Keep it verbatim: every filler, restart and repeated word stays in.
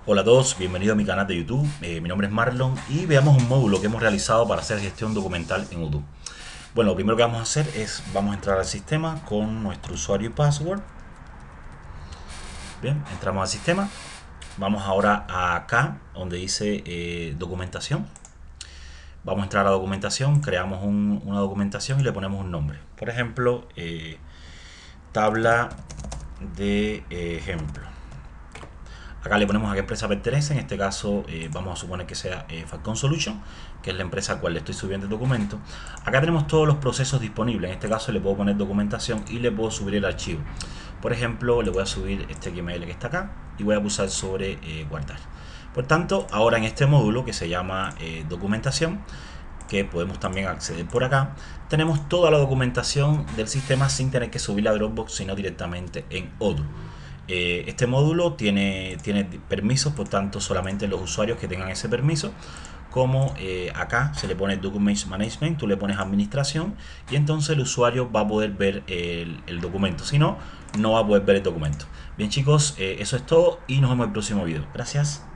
Hola a todos, bienvenidos a mi canal de YouTube. Eh, mi nombre es Marlon y veamos un módulo que hemos realizado para hacer gestión documental en Odoo. Bueno, lo primero que vamos a hacer es, vamos a entrar al sistema con nuestro usuario y password. Bien, entramos al sistema. Vamos ahora a acá, donde dice eh, documentación. Vamos a entrar a la documentación, creamos un- una documentación y le ponemos un nombre. Por ejemplo, eh, tabla de eh, ejemplo. Acá le ponemos a qué empresa pertenece. En este caso eh, vamos a suponer que sea eh, Falcon Solution, que es la empresa a la cual le estoy subiendo el documento. Acá tenemos todos los procesos disponibles. En este caso le puedo poner documentación y le puedo subir el archivo. Por ejemplo, le voy a subir este Gmail que está acá y voy a pulsar sobre eh, guardar. Por tanto, ahora en este módulo que se llama eh, documentación, que podemos también acceder por acá, tenemos toda la documentación del sistema sin tener que subirla a Dropbox, sino directamente en Odoo. Eh, este módulo tiene, tiene permisos, por tanto solamente los usuarios que tengan ese permiso, como eh, acá se le pone Document Management, tú le pones administración y entonces el usuario va a poder ver el, el documento, si no, no va a poder ver el documento. Bien chicos, eh, eso es todo y nos vemos en el próximo video. Gracias.